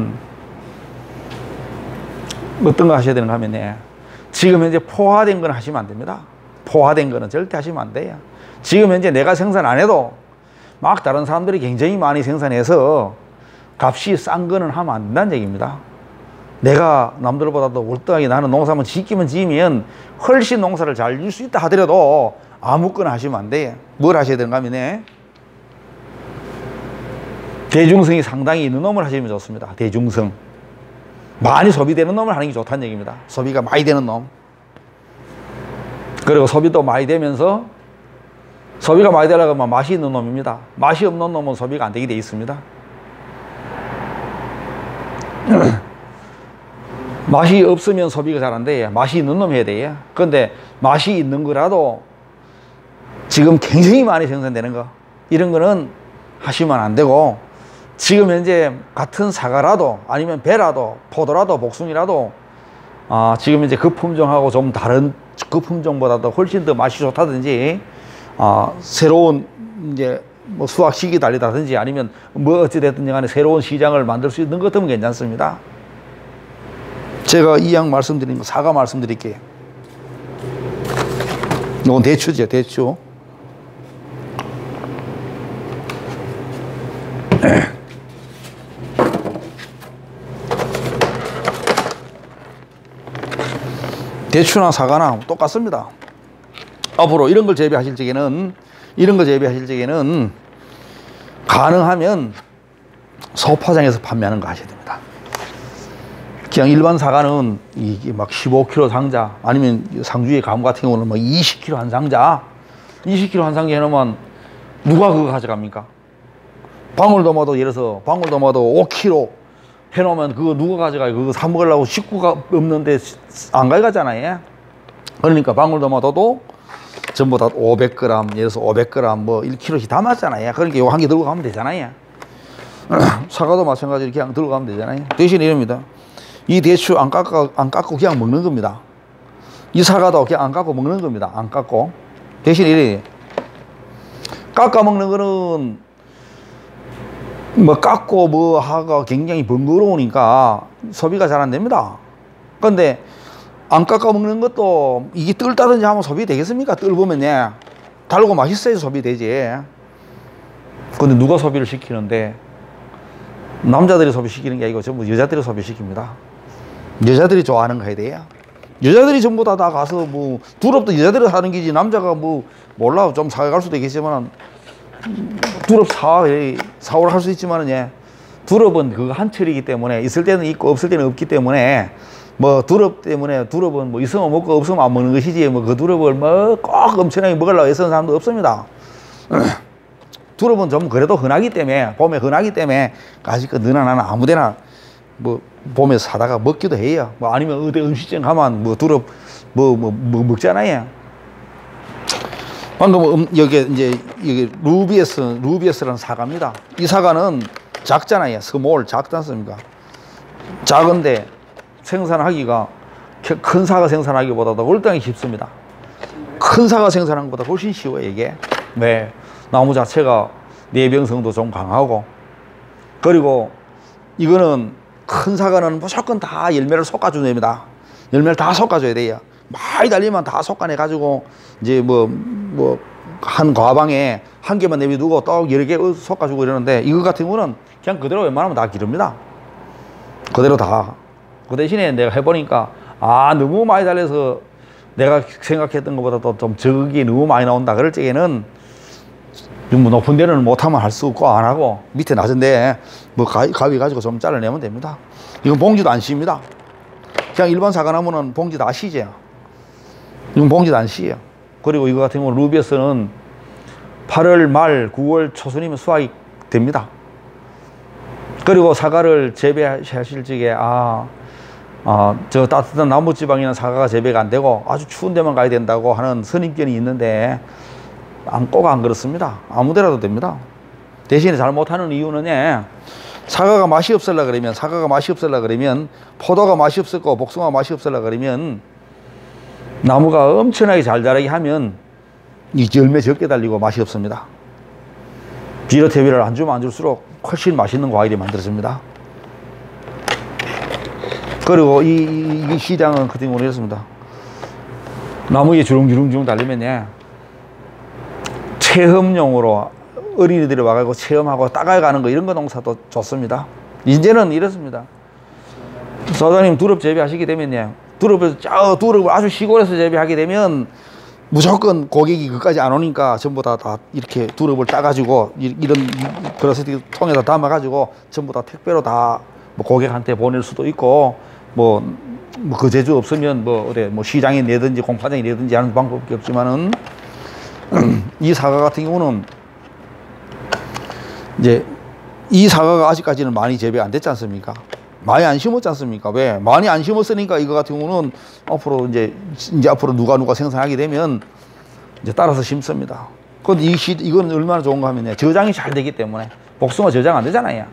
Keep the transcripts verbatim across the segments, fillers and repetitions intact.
어떤 거 하셔야 되는가 하면, 네. 지금 현재 포화된 건 하시면 안 됩니다. 포화된 거는 절대 하시면 안 돼요. 지금 현재 내가 생산 안 해도 막 다른 사람들이 굉장히 많이 생산해서 값이 싼 거는 하면 안 된다는 얘기입니다. 내가 남들보다도 월등하게 나는 농사만 짓기만 지으면 훨씬 농사를 잘 질 수 있다 하더라도 아무거나 하시면 안 돼요. 뭘 하셔야 되는가 하면, 네. 대중성이 상당히 있는 놈을 하시면 좋습니다. 대중성. 많이 소비되는 놈을 하는 게 좋다는 얘기입니다. 소비가 많이 되는 놈. 그리고 소비도 많이 되면서 소비가 많이 되려고 하면 맛이 있는 놈입니다. 맛이 없는 놈은 소비가 안 되게 돼 있습니다. 맛이 없으면 소비가 잘 안 돼요. 맛이 있는 놈 해야 돼요. 그런데 맛이 있는 거라도 지금 굉장히 많이 생산되는 거, 이런 거는 하시면 안 되고, 지금 현재 같은 사과라도 아니면 배라도 포도라도 복숭이라도 아, 지금 이제 그 품종하고 좀 다른 그 품종보다도 훨씬 더 맛이 좋다든지 아, 새로운 이제 뭐 수확 시기 달리다든지 아니면 뭐 어찌됐든지 간에 새로운 시장을 만들 수 있는 것 같으면 괜찮습니다. 제가 이 양 말씀드린 거 사과 말씀드릴게요. 이건 대추죠, 대추. 대추나 사과나 똑같습니다. 앞으로 이런 걸 재배하실 적에는 이런 걸 재배하실 적에는 가능하면 소파장에서 판매하는 거 하셔야 됩니다. 그냥 일반 사과는 이게 막 십오 킬로그램 상자, 아니면 상주의 감 같은 경우는 뭐 이십 킬로그램 한 상자, 이십 킬로그램 한 상자 해놓으면 누가 그거 가져갑니까? 방울토마토 예를 들어서 방울토마토 오 킬로그램 해놓으면 그거 누가 가져가요? 그거 사 먹으려고 식구가 없는데 안 가져가잖아요. 그러니까 방울토마토도 전부 다 오백 그램, 예를 들어서 오백 그램 뭐 일 킬로그램씩 담았잖아요. 그러니까 이거 한 개 들고 가면 되잖아요. 사과도 마찬가지로 그냥 들고 가면 되잖아요. 대신 이럽니다. 이 대추 안 깎고, 안 깎고 그냥 먹는 겁니다. 이 사과도 그냥 안 깎고 먹는 겁니다. 안 깎고. 대신 이래. 깎아 먹는 거는 뭐 깎고 뭐 하가 굉장히 번거로우니까 소비가 잘 안 됩니다. 그런데 안 깎아 먹는 것도 이게 뜰다든지 하면 소비 되겠습니까? 뜰 보면 예, 달고 맛있어야 소비되지. 근데 누가 소비를 시키는데 남자들이 소비시키는 게 아니고 전부 여자들이 소비시킵니다. 여자들이 좋아하는 거 해야 돼요. 여자들이 전부 다, 다 가서 뭐 두릅도 여자들이 사는 기지 남자가 뭐 몰라 좀 사갈 수도 있겠지만 두릅 사, 사오라 할 수 있지만은, 예. 두릅은 그거 한철이기 때문에 있을 때는 있고 없을 때는 없기 때문에 뭐 두릅 때문에 두릅은 뭐 있으면 먹고 없으면 안 먹는 것이지 뭐 그 두릅을 뭐 꼭 엄청나게 먹으려고 애쓰는 사람도 없습니다. 두릅은 좀 그래도 흔하기 때문에, 봄에 흔하기 때문에 아직 너나 나나 아무데나 뭐 봄에 사다가 먹기도 해요. 뭐 아니면 어디 음식점 가면 뭐 두릅 뭐, 뭐, 뭐 먹잖아요. 방금 여기 이제 여기 루비에스 루비에스라는 사과입니다. 이 사과는 작잖아요. 스몰 작지 않습니까? 작은데 생산하기가 큰 사과 생산하기보다도 월등하게 쉽습니다. 큰 사과 생산하는 것보다 훨씬 쉬워요 이게. 네, 나무 자체가 내병성도 좀 강하고, 그리고 이거는 큰 사과는 무조건 다 열매를 솎아줘야 됩니다. 열매를 다 솎아줘야 돼요. 많이 달리면 다 솎아내 가지고 이제 뭐 뭐 한 과방에 한 개만 내비두고 또 여러 개 솎아주고 이러는데, 이거 같은 경우는 그냥 그대로 웬만하면 다 기릅니다. 그대로 다. 그 대신에 내가 해보니까 아 너무 많이 달려서 내가 생각했던 것보다 좀 적이 너무 많이 나온다 그럴 적에는 좀 높은 데는 못하면 할 수 없고 안 하고 밑에 낮은데 뭐 가위, 가위 가지고 좀 잘라내면 됩니다. 이건 봉지도 안 씌입니다. 그냥 일반 사과나무는 봉지 다 씌죠. 이건 봉지도 안 씌요. 그리고 이거 같은 경우는 루비에스는 팔월 말 구월 초순이면 수확이 됩니다. 그리고 사과를 재배하실 적에 아, 아, 저 따뜻한 남부지방이나 사과가 재배가 안 되고 아주 추운 데만 가야 된다고 하는 선입견이 있는데 안, 꼭 안 그렇습니다. 아무 데라도 됩니다. 대신에 잘 못하는 이유는 예, 사과가 맛이 없으려 그러면 사과가 맛이 없으려 그러면 포도가 맛이 없었고 복숭아가 맛이 없으려 그러면 나무가 엄청나게 잘 자라게 하면 이 열매 적게 달리고 맛이 없습니다. 비료태비를 안 주면 안 줄수록 훨씬 맛있는 과일이 만들어집니다. 그리고 이, 이, 이 시장은 그때 모르겠습니다. 나무에 주렁주렁주렁 달리면 예, 체험용으로 어린이들이 와가지고 체험하고 따가가는 거 이런 거 농사도 좋습니다. 이제는 이렇습니다. 사장님 두릅 재배하시게 되면 예, 두릅에서 저 두릅을 아주 시골에서 재배하게 되면 무조건 고객이 그까지 안 오니까 전부 다, 다 이렇게 두릅을 따가지고 이런 플라스틱 통에다 담아가지고 전부 다 택배로 다 뭐 고객한테 보낼 수도 있고 뭐, 뭐 그 재주 없으면 뭐 어디 뭐 시장에 내든지 공판장에 내든지 하는 방법이 없지만은 이 사과 같은 경우는 이제 이 사과가 아직까지는 많이 재배 안 됐지 않습니까? 많이 안 심었지 않습니까? 왜? 많이 안 심었으니까 이거 같은 경우는 앞으로 이제, 이제 앞으로 누가 누가 생산하게 되면 이제 따라서 심습니다. 근데 이 시, 이건 얼마나 좋은가 하면 저장이 잘 되기 때문에 복숭아 저장 안 되잖아요.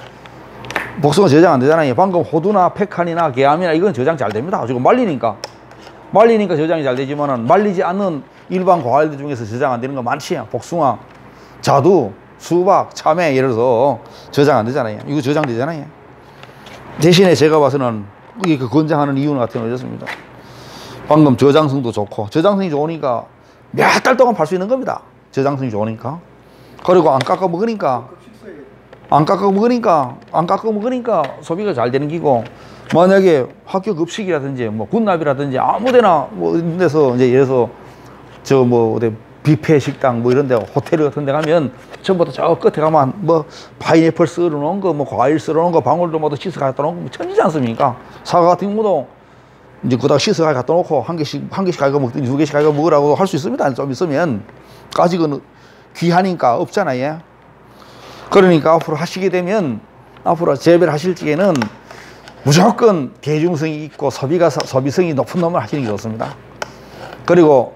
복숭아 저장 안 되잖아요. 방금 호두나 페칸이나 개암이나 이건 저장 잘 됩니다. 지금 말리니까. 말리니까 저장이 잘 되지만은 말리지 않는 일반 과일들 중에서 저장 안 되는 거 많지요. 복숭아, 자두, 수박, 참외 예를 들어서 저장 안 되잖아요. 이거 저장 되잖아요. 대신에 제가 봐서는 이게 그 권장하는 이유는 같은 건 이렇습니다. 방금 저장성도 좋고 저장성이 좋으니까 몇 달 동안 팔 수 있는 겁니다. 저장성이 좋으니까. 그리고 안 깎아 먹으니까 안 깎아 먹으니까 안 깎아 먹으니까 소비가 잘 되는 기고 만약에 학교 급식이라든지 뭐 군납이라든지 아무데나 뭐 이런 데서 이제 예를 들어서 저 뭐 어디 뷔페 식당 뭐 이런 데 호텔 같은 데 가면 전부 다 저 끝에 가면 뭐 파인애플 썰어 놓은 거 뭐 과일 썰어 놓은 거 방울토마토 씻어 갖다 놓은 거 천지지 않습니까? 사과 같은 경우도 이제 그다 씻어 갖다 놓고 한 개씩 한 개씩 가지고 먹든지 두 개씩 가지고 먹으라고 할 수 있습니다. 좀 있으면 아직은 귀하니까 없잖아요. 그러니까 앞으로 하시게 되면 앞으로 재배를 하실 적에는 무조건 대중성이 있고 소비가 소비성이 높은 놈을 하시는 게 좋습니다. 그리고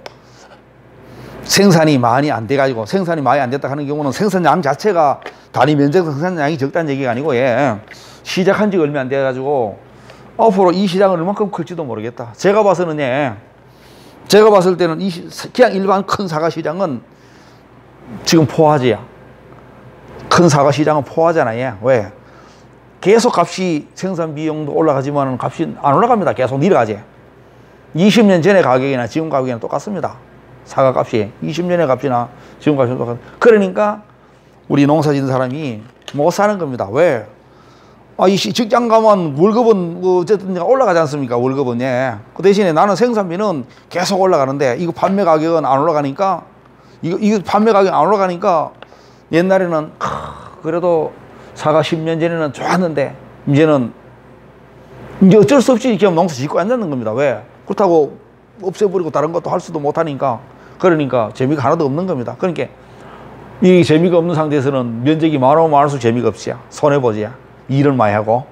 생산이 많이 안 돼가지고 생산이 많이 안 됐다 하는 경우는 생산량 자체가 단위 면적 생산량이 적다는 얘기가 아니고 예, 시작한 지 얼마 안 돼가지고 앞으로 이 시장은 얼만큼 클지도 모르겠다. 제가 봐서는 예, 제가 봤을 때는 이 그냥 일반 큰 사과 시장은 지금 포화지야. 큰 사과 시장은 포화잖아요. 왜? 계속 값이 생산 비용도 올라가지만 값이 안 올라갑니다. 계속 내려가지. 이십 년 전의 가격이나 지금 가격이나 똑같습니다. 사과 값이 이십 년의 값이나 지금 값이 똑같습니다. 그러니까 우리 농사 짓는 사람이 못 사는 겁니다. 왜? 아, 이 직장 가면 월급은 뭐 어쨌든 올라가지 않습니까? 월급은 예. 그 대신에 나는 생산비는 계속 올라가는데 이거 판매 가격은 안 올라가니까 이거 이거 판매 가격 안 올라가니까 옛날에는 크, 그래도 사과 십 년 전에는 좋았는데 이제는 이제 어쩔 수 없이 이렇게 농사 짓고 앉는 겁니다. 왜? 그렇다고 없애버리고 다른 것도 할 수도 못하니까 그러니까 재미가 하나도 없는 겁니다. 그러니까 이 재미가 없는 상태에서는 면적이 많으면 많을수록 재미가 없지야. 손해보지야. 일을 많이 하고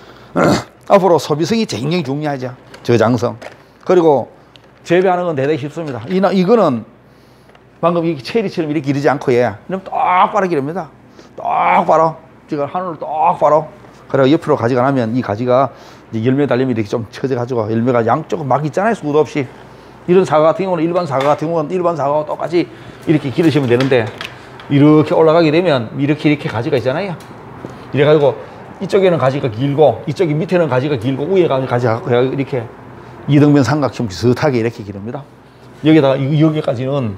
앞으로 소비성이 굉장히 중요하죠. 저장성. 그리고 재배하는 건 대단히 쉽습니다. 이나 이거는 방금 이 체리처럼 이렇게 기르지 않고 예, 그럼 똑바로 기릅니다. 똑바로 지금 하늘을 똑바로. 그리고 옆으로 가지가 나면 이 가지가 이제 열매 달리면 이렇게 좀 쳐져가지고 열매가 양쪽은 막 있잖아요. 수도 없이. 이런 사과 같은 경우는 일반 사과 같은 경우는 일반 사과와 똑같이 이렇게 기르시면 되는데 이렇게 올라가게 되면 이렇게 이렇게 가지가 있잖아요. 이래가지고 이쪽에는 가지가 길고 이쪽이 밑에는 가지가 길고 위에 가지가 이렇게 이등변 삼각형 비슷하게 이렇게 기릅니다. 여기다가 여기까지는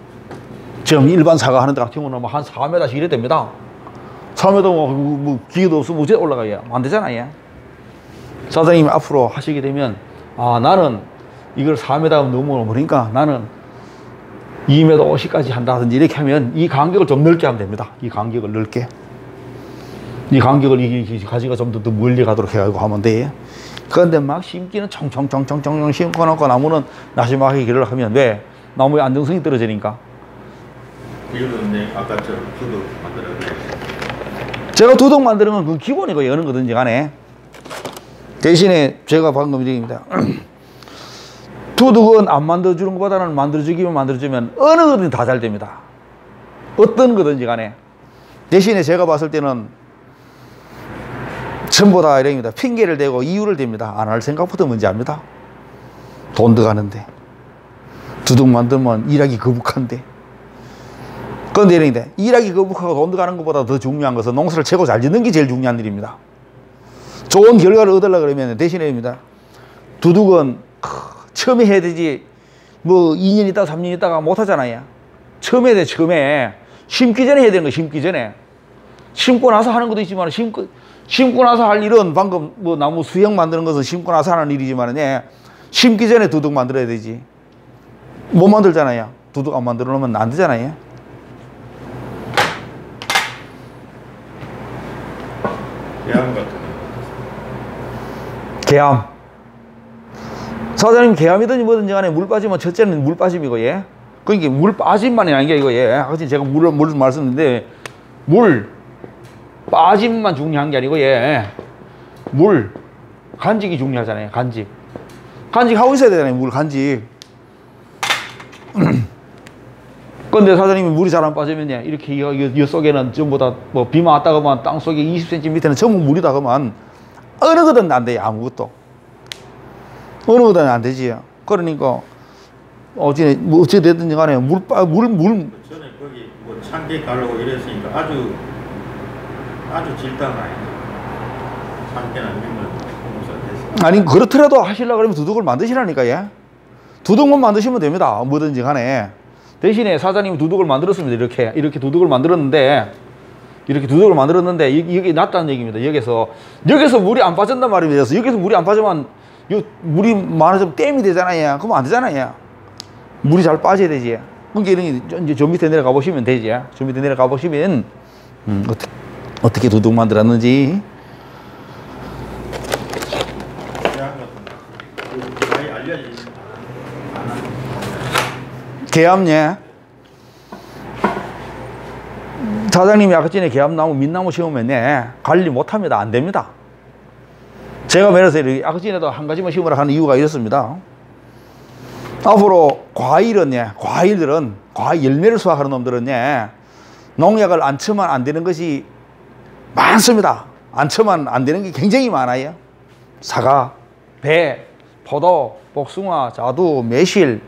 지금 일반 사과 하는 데 같은 경우는 한 사 미터씩 이래 됩니다. 사 미터 뭐, 뭐 기계도 없으면 어째 올라가야 안 되잖아요. 사장님이 앞으로 하시게 되면 아 나는 이걸 사 미터 넘어 버리니까 나는 이 미터 오십까지 한다든지 이렇게 하면 이 간격을 좀 넓게 하면 됩니다. 이 간격을 넓게. 이 간격을 이 가지가 좀 더 멀리 가도록 해가지고 하면 돼. 그런데 막 심기는 청청청청청 심고 놓고 나무는 나시막하게 길을 하면 왜? 나무의 안정성이 떨어지니까. 이거는 네, 아까처럼 두둑 만들어요. 제가 두둑 만드는 건 그 기본이고 여는 거든지 간에 대신에 제가 방금 얘기입니다. 두둑은 안 만들어주는 것보다는 만들어주기만 만들어주면 어느 거든지 다 잘 됩니다. 어떤 거든지 간에. 대신에 제가 봤을 때는 전부 다 이랍니다. 핑계를 대고 이유를 댑니다. 안 할 생각부터 먼저 합니다. 돈 들어가는데. 두둑 만들면 일하기 거북한데. 그런데 이런데 일하기 거북하고 돈 들어가는 것보다 더 중요한 것은 농사를 최고 잘 짓는 게 제일 중요한 일입니다. 좋은 결과를 얻으려고 그러면 대신에입니다. 두둑은 처음에 해야 되지 뭐 이 년 있다가 삼 년 있다가 못 하잖아요. 처음에 해야 돼. 처음에 심기 전에 해야 되는 거. 심기 전에 심고 나서 하는 것도 있지만 심고 심고 나서 할 일은 방금 뭐 나무 수형 만드는 것은 심고 나서 하는 일이지만 예, 심기 전에 두둑 만들어야 되지. 못 만들잖아요. 두둑 안 만들어 놓으면 안 되잖아요. 계암 같은 거. 계암. 사장님 계암이든지 뭐든지 간에 물 빠지면 첫째는 물 빠짐이고 예. 그러니까 물 빠짐만이 아닌 게 이거 예. 아까 제가 물을 물 말씀드렸는데 물 빠짐만 중요한 게 아니고 예. 물 간직이 중요하잖아요. 간직. 간직하고 있어야 되잖아요. 물 간직. 근데 사장님이 물이 잘 안 빠지면 예. 이렇게 이, 이, 이 속에는 전부 다 뭐 비만 왔다 그러면 땅 속에 이십 센티미터 밑에는 전부 물이다 그러면 어느 거든 안 돼요. 아무것도. 어느 거든 안 되지. 그러니까 어찌 뭐 어찌 됐든지 간에 물 빠 물 물. 전에 거기 뭐 참깨 가려고 이랬으니까 아주 아주 질다가 참깨는 민물 공사 됐어. 아니 그렇더라도 하시려고 그러면 두둑을 만드시라니까 예. 두둑만 만드시면 됩니다. 뭐든지 간에. 대신에 사장님이 두둑을 만들었습니다. 이렇게 이렇게 두둑을 만들었는데 이렇게 두둑을 만들었는데 여기 낫다는 얘기입니다. 여기서 여기서 물이 안 빠진단 말입니다. 그래서 여기서 물이 안 빠지면 요 물이 많아지면 댐이 되잖아요. 그러면 안 되잖아요. 물이 잘 빠져야 되지. 그러니까 이런 게 이제 저 밑에 내려가 보시면 되지. 저 밑에 내려가 보시면 음, 어떻게 어떻게 두둑 만들었는지. 많이 알려진. 계암예. 사장님이 아까 전에 계암나무, 민나무 심으면 예, 관리 못합니다. 안 됩니다. 제가 매래서 아까 전에도 한 가지만 심으라 하는 이유가 이렇습니다. 앞으로 과일은 예, 과일들은 과일 열매를 수확하는 놈들은 예, 농약을 안 쳐만 안 되는 것이 많습니다. 안 쳐만 안 되는 게 굉장히 많아요. 사과, 배, 포도, 복숭아, 자두, 매실,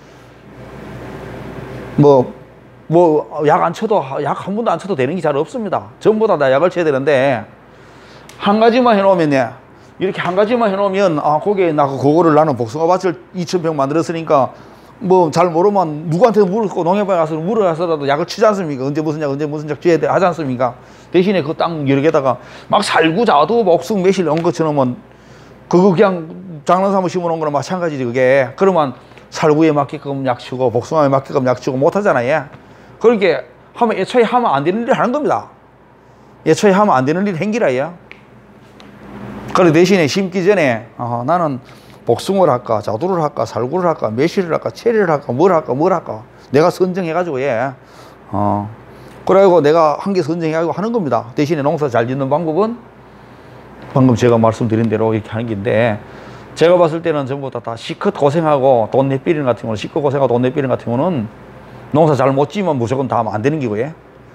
뭐, 뭐, 약 안 쳐도, 약 한 번도 안 쳐도 되는 게 잘 없습니다. 전부 다, 다 약을 쳐야 되는데, 한 가지만 해놓으면, 예, 이렇게 한 가지만 해놓으면, 아, 거기에 나 그거를 나는 복숭아 밭을 이천 평 만들었으니까, 뭐, 잘 모르면 누구한테 물고 농협에 가서 물을 가서라도 약을 치지 않습니까? 언제 무슨 약, 언제 무슨 약 줘야 돼, 하지 않습니까? 대신에 그 땅 여러 개다가 막 살구, 자두, 복숭, 매실 이런 거 쳐놓으면, 그거 그냥 장난삼아 심어놓은 거랑 마찬가지지, 그게. 그러면, 살구에 맞게끔 약치고 복숭아에 맞게끔 약치고 못하잖아요. 그렇게 하면 애초에 하면 안 되는 일을 하는 겁니다. 애초에 하면 안 되는 일을 행기라요. 그래 대신에 심기 전에 어, 나는 복숭아를 할까 자두를 할까 살구를 할까 매실을 할까 체리를 할까 뭘 할까 뭘 할까 내가 선정해가지고 예. 어, 그래가지고 내가 한 개 선정해가지고 하는 겁니다. 대신에 농사 잘 짓는 방법은 방금 제가 말씀드린 대로 이렇게 하는 건데 제가 봤을 때는 전부 다, 다 시컷 고생하고 돈 내비리는 같은 경우는 시컷 고생하고 돈 내비리는 같은 경우는 농사 잘 못 지면 무조건 다 하면 안 되는 기고요.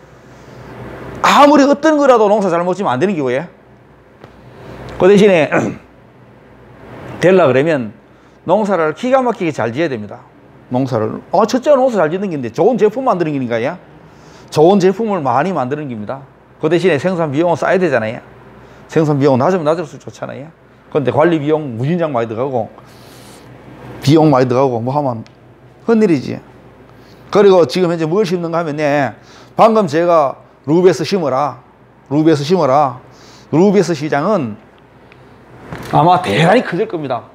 아무리 어떤 거라도 농사 잘 못 지면 안 되는 기고요. 그 대신에 되려 그러면 농사를 기가 막히게 잘 지어야 됩니다. 농사를 어 첫째가 농사 잘 짓는 건데 좋은 제품 만드는 거니까요. 좋은 제품을 많이 만드는 겁니다. 그 대신에 생산 비용은 쌓아야 되잖아요. 생산 비용은 낮으면 낮을수록 좋잖아요. 근데 관리 비용 무진장 많이 들어가고 비용 많이 들어가고 뭐 하면 헛일이지. 그리고 지금 현재 뭘 심는가 하면 예, 방금 제가 루베스 심어라 루베스 심어라 루베스 시장은 아마 대단히 커질 겁니다.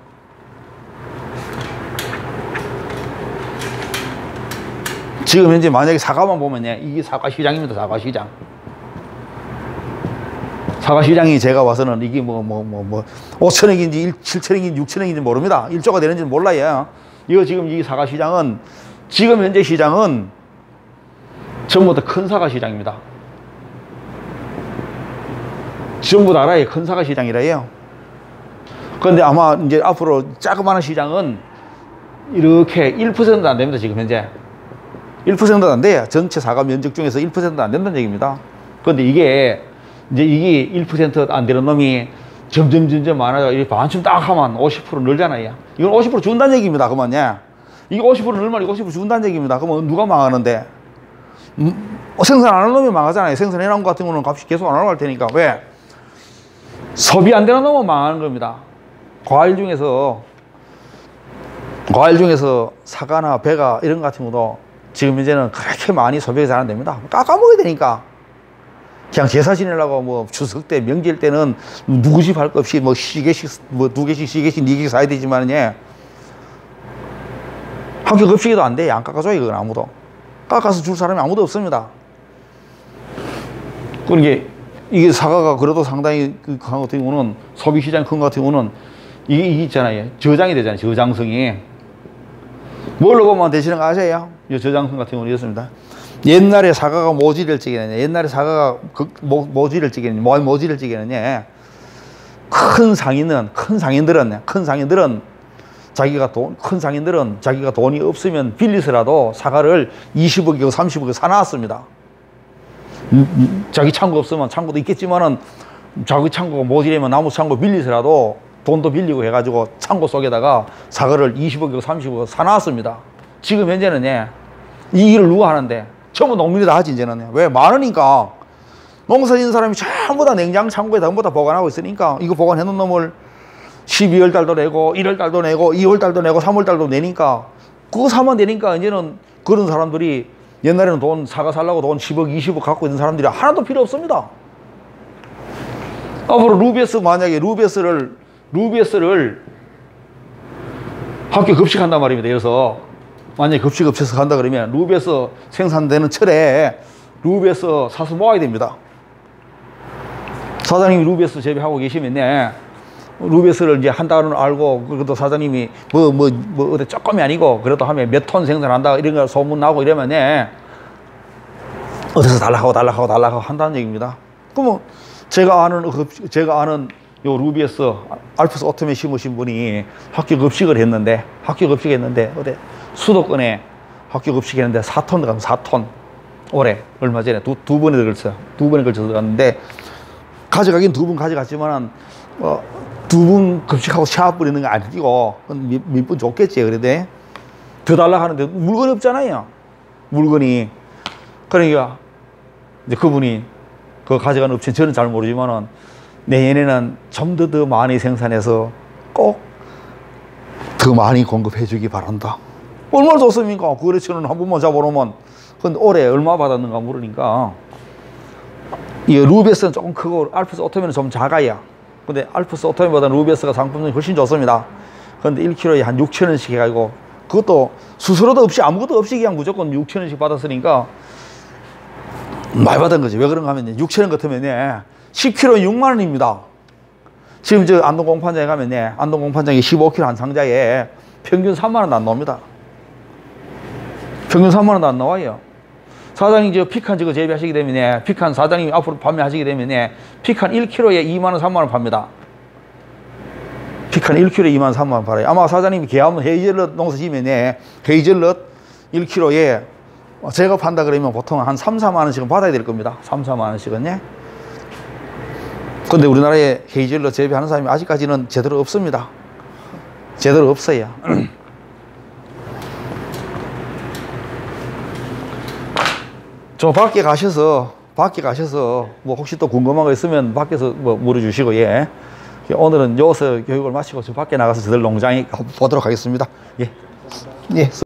지금 현재 만약에 사과만 보면 예, 이게 사과 시장입니다. 사과 시장. 사과 시장이 제가 봐서는 이게 뭐, 뭐, 뭐, 뭐, 오천억인지 칠천억인지 육천억인지 모릅니다. 일조가 되는지는 몰라요. 이거 지금 이 사과 시장은, 지금 현재 시장은 전부 다 큰 사과 시장입니다. 전부 나라의 큰 사과 시장이라요. 그런데 아마 이제 앞으로 자그마한 시장은 이렇게 일 퍼센트도 안 됩니다. 지금 현재. 일 퍼센트도 안 돼요. 전체 사과 면적 중에서 일 퍼센트도 안 된다는 얘기입니다. 그런데 이게 이제 이게 일 퍼센트 안 되는 놈이 점점 점점 많아져. 이렇게 반쯤 딱 하면 오십 퍼센트 늘잖아요. 이건 오십 퍼센트 준다는 얘기입니다. 그러면 예. 이게 오십 퍼센트 늘면 오십 퍼센트 준다는 얘기입니다. 그러면 누가 망하는데? 음, 생산 안 하는 놈이 망하잖아요. 생산해 놓은 것 같은 경우는 값이 계속 안 올라갈 테니까. 왜? 소비 안 되는 놈은 망하는 겁니다. 과일 중에서 과일 중에서 사과나 배가 이런 것 같은 것도 지금 이제는 그렇게 많이 소비가 잘 안 됩니다. 깎아먹어야 되니까. 그냥 제사 지내려고 뭐 추석 때 명절 때는 누구 집 할 것 없이 뭐 시계씩 뭐 두 개씩 시계씩 네 개씩 사야 되지만 예. 학교 급식에도 안 돼. 안 깎아줘요 이건 아무도. 깎아서 줄 사람이 아무도 없습니다. 그러니까 이게 사과가 그래도 상당히 그 큰 같은 경우는 소비 시장 큰 것 같은 경우는 이게, 이게 있잖아요. 저장이 되잖아요. 저장성이. 뭘로 보면 되시는 거 아세요? 이 저장성 같은 경우는 이렇습니다. 옛날에 사과가 모지를 찌개는 옛날에 사과가 그, 모, 모지를 찌개는 뭐 모지를 찌개는 큰 상인은 큰 상인들은 큰 상인들은 자기가 돈 큰 상인들은 자기가 돈이 없으면 빌리서라도 사과를 이십억이고 삼십억에 사놨습니다. 자기 창고 없으면 창고도 있겠지만은 자기 창고가 모지려면 나무 창고 빌리서라도 돈도 빌리고 해가지고 창고 속에다가 사과를 이십억이고 삼십억에 사놨습니다. 지금 현재는 예, 이 일을 누가 하는데? 전부 농민이 다 하지 이제는. 왜? 많으니까. 농사 짓는 사람이 전부 다 냉장 창고에 전부 다 보관하고 있으니까 이거 보관해 놓은 놈을 십이월 달도 내고 일월 달도 내고 이월 달도 내고 삼월 달도 내니까 그거 사면 되니까 이제는 그런 사람들이 옛날에는 돈 사과 살라고 돈 십억 이십억 갖고 있는 사람들이 하나도 필요 없습니다. 앞으로 루비에스 만약에 루비에스를 루비에스를 학교 급식한단 말입니다. 그래서 만약에 급식 업체에서 간다 그러면 루비에스 생산되는 철에 루비에스 사서 모아야 됩니다. 사장님이 루비에스 재배하고 계시면 네, 루비에스를 이제 한다는 알고 그래도 사장님이 뭐 뭐 뭐 어디 조금이 아니고 그래도 하면 몇 톤 생산한다 이런 거 소문 나고 이러면 네, 어디서 달라고 달라고 달라고 한다는 얘기입니다. 그러면 제가 아는 제가 아는 요 루비에스 알프스 오토메 심으신 분이 학교 급식을 했는데 학교 급식 했는데 어디 수도권에 학교 급식 했는데 사 톤 들어가면 사 톤 올해 얼마 전에 두, 두 번에 걸쳐 두 번에 걸쳐서 들어갔는데 가져가긴 두 분 가져갔지만은 어, 두 분 급식하고 샤워 뿌리는 거 아니고 몇 분 줬겠지. 그래도 더 달라고 하는데 물건이 없잖아요. 물건이. 그러니까 이제 그분이 그 가져간 업체 저는 잘 모르지만은 내년에는 좀 더 더 많이 생산해서 꼭 더 많이 공급해 주기 바란다. 얼마나 좋습니까? 그 거래처는 한 번만 잡아놓으면. 근데 올해 얼마 받았는가 물으니까 이 루비에스는 조금 크고 알프스 오토메는 좀 작아요. 근데 알프스 오토메보다 루비에스가 상품성이 훨씬 좋습니다. 근데 일 킬로그램에 한 육천 원씩 해가지고 그것도 수수료도 없이 아무것도 없이 그냥 무조건 육천 원씩 받았으니까 많이 받은 거지. 왜 그런가 하면 육천 원 같으면 십 킬로그램에 육만 원입니다. 지금 저 안동 공판장에 가면 안동 공판장에 십오 킬로그램 한 상자에 평균 삼만 원도 안 나옵니다. 평균 삼만 원도 안 나와요. 사장님 저 피칸 저거 재배하시게 되면 피칸 사장님이 앞으로 판매하시게 되면 피칸 일 킬로그램에 이만 원 삼만 원 팝니다. 피칸 일 킬로그램에 이만 원 삼만 원 팔아요. 아마 사장님이 계약하면 헤이즐넛 농사 지으면 헤이즐넛 일 킬로그램에 제가 판다 그러면 보통 한 삼, 사만 원씩은 받아야 될 겁니다. 삼, 사만 원씩은. 예. 근데 우리나라에 헤이즐넛 재배하는 사람이 아직까지는 제대로 없습니다. 제대로 없어요. 저 밖에 가셔서 밖에 가셔서 뭐 혹시 또 궁금한 거 있으면 밖에서 뭐 물어주시고 예. 오늘은 여기서 교육을 마치고 저 밖에 나가서 저들 농장에 보도록 하겠습니다. 예. 예.